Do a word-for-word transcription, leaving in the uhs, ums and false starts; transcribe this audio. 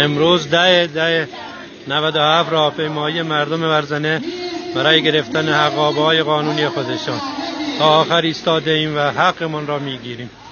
امروز ده ده نود و هفت راهپیمایی مردم ورزنه برای گرفتن حقابه‌های قانونی خودشان تا آخر ایستاده ایم و حقمان را میگیریم.